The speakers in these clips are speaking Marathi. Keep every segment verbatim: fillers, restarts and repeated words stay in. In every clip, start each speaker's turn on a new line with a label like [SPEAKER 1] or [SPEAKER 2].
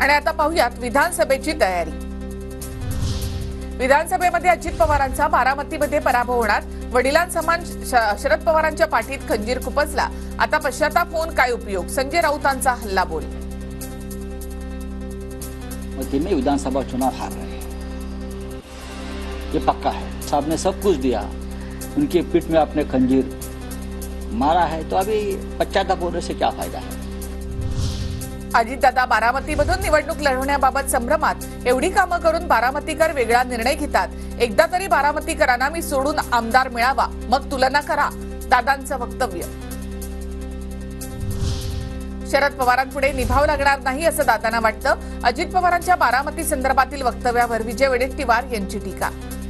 [SPEAKER 1] आणि आता पाहूयात विधानसभेची तयारी। विधानसभेमध्ये अजित पवारांचा बारामतीमध्ये पराभव होणार। वडिलांसमान शरद पवारांच्या पाठीत खंजीर खुपसला। आता पश्चाताप होऊन काय उपयोग? संजय राऊतांचा हल्ला बोल।
[SPEAKER 2] में विधानसभा चुनाव हार रहे हैं, ये पक्का है। साहब ने सब कुछ दिया, उनकी पीठ में आपने खंजीर मारा है, तो अभी पश्चाताप होने से क्या फायदा है?
[SPEAKER 1] अजितदादा बारामतीमधून निवडणूक लढवण्याबाबत संभ्रमात। एवढी कामं करून बारामतीकर वेगळा निर्णय घेतात। एकदा तरी बारामतीकरांना मी सोडून आमदार मिळावा, मग तुलना करा, दादांचं वक्तव्य। शरद पवारांपुढे निभाव लागणार नाही असं दादांना वाटतं। अजित पवारांच्या बारामती संदर्भातील वक्तव्यावर विजय वडेट्टीवार यांची टीका।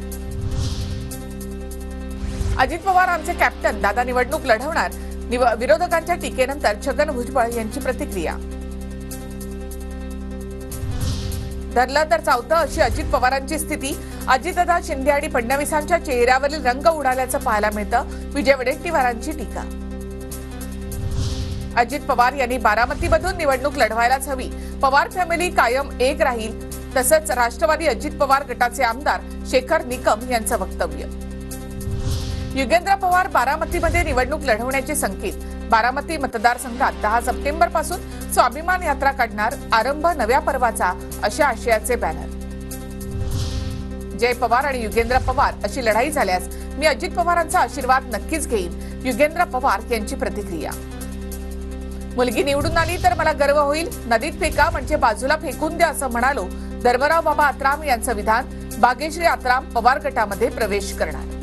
[SPEAKER 1] अजित पवार आमचे कॅप्टन, दादा निवडणूक लढवणार। विरोधकांच्या टीकेनंतर छगन भुजबळ यांची प्रतिक्रिया। धरलं तर चावतं अशी अजित पवारांची स्थिती। अजितदादा, शिंदे आणि फडणवीसांच्या चेहऱ्यावरील रंग उडाल्याचं पाहायला मिळतं। विजय वडेट्टीवारांची टीका। अजित पवार यांनी बारामतीमधून निवडणूक लढवायलाच हवी। पवार फॅमिली कायम एक राहील। तसंच राष्ट्रवादी अजित पवार गटाचे आमदार शेखर निकम यांचं वक्तव्य। युगेंद्र पवार बारामतीमध्ये निवडणूक लढवण्याचे संकेत। बारामती मतदारसंघात दहा सप्टेंबर पासून स्वाभिमान यात्रा काढणार। आरंभ नव्या पर्वाचा, अशा आशयाचे बॅनर। जय पवार आणि युगेंद्र पवार अशी लढाई झाल्यास मी अजित पवारांचा आशीर्वाद नक्कीच घेईन। युगेंद्र पवार यांची प्रतिक्रिया। मुलगी निवडून आली तर मला गर्व होईल। नदीत फेका म्हणजे बाजूला फेकून द्या असं म्हणालो। धर्मराव बाबा आत्राम यांचं विधान। भाग्यश्री आत्राम पवार गटामध्ये प्रवेश करणार।